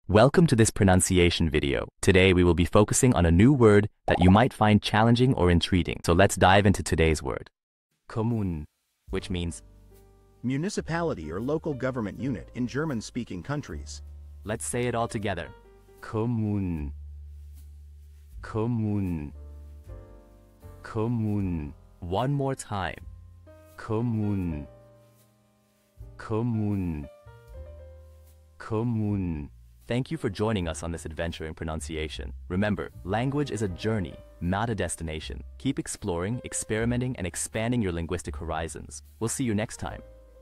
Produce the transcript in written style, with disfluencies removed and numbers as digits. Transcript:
Welcome to this pronunciation video. Today we will be focusing on a new word that you might find challenging or intriguing. So let's dive into today's word. Kommunen, which means municipality or local government unit in German-speaking countries. Let's say it all together. Kommunen. Kommunen. Kommunen. One more time. Kommunen. Kommunen. Kommunen. Thank you for joining us on this adventure in pronunciation. Remember, language is a journey, not a destination. Keep exploring, experimenting, and expanding your linguistic horizons. We'll see you next time.